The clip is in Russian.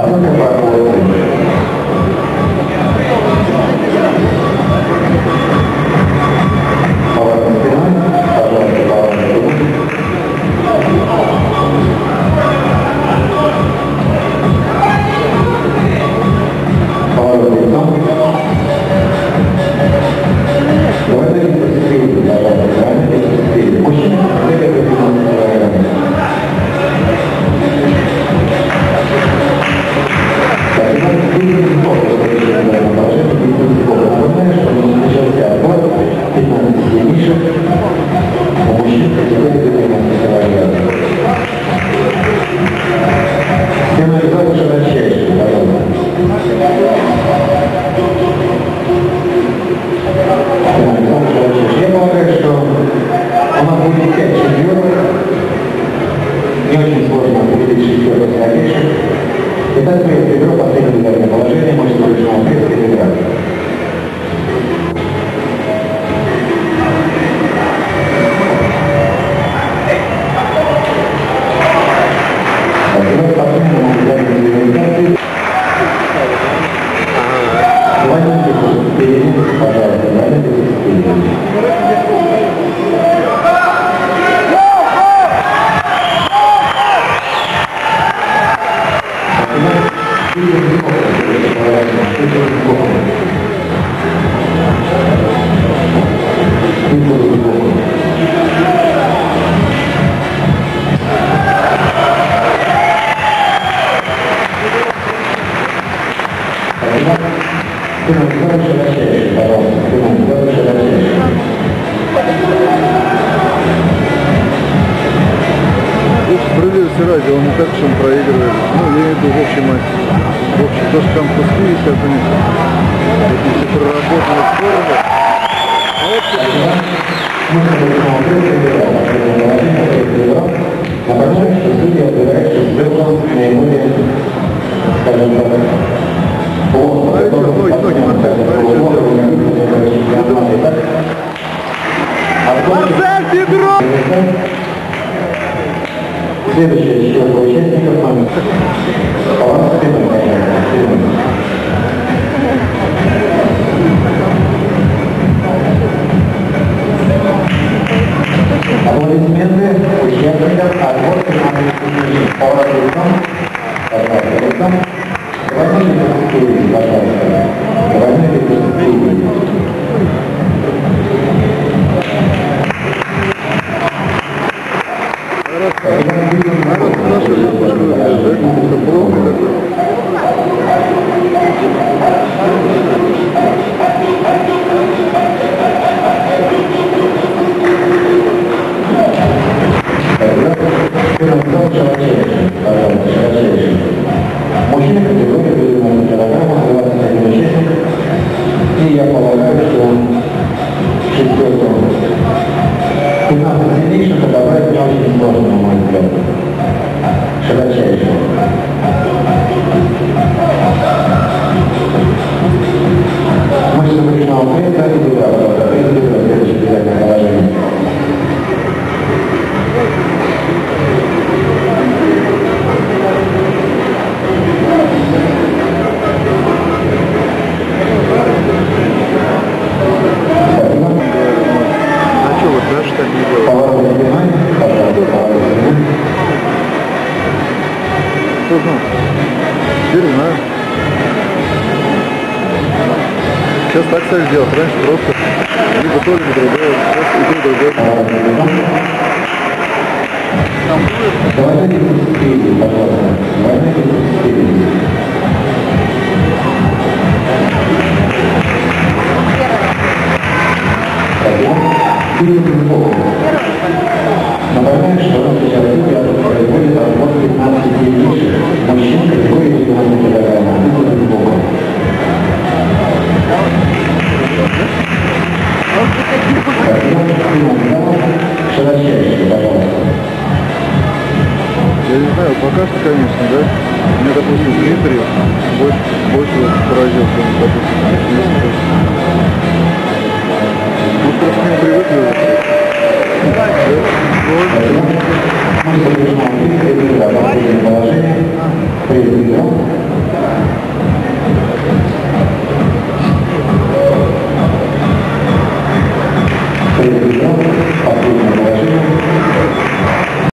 Ради, он так, что он проигрывает. Ну, я имею в виду, в общем, то, что там куски висят у них, эти проработанные формы. А вот Марсель Петров! Следующая четверка участников номер баланс аплодисменты участников отбор финальных суждений. Пожалуйста, давайте не пожалуйста. Давайте не народ хорошо выглядит, это плохо такой. Мужчина категории на килограммах 21 участник, и я полагаю, что шестерку 15 сильнейших отобрать не очень сложно, на мой взгляд. Широчайшего. Мышцы брюшного пресса и бедра, следующее физиальное положение. Теперь знаю. Сейчас так стали делать. Раньше просто либо то, либо другое. Сейчас и то, другое. Напоминаю, что у нас сейчас производит отбор 15 сильнейших мужчин категории 90 килограммов. Это глубоко. Широчайший, пожалуйста. Я не знаю, пока что, конечно, да. Мне, допустим, Дмитрий больше поразил, что он, допустим, мы просто не привыкли. Мы положение, последнее положение.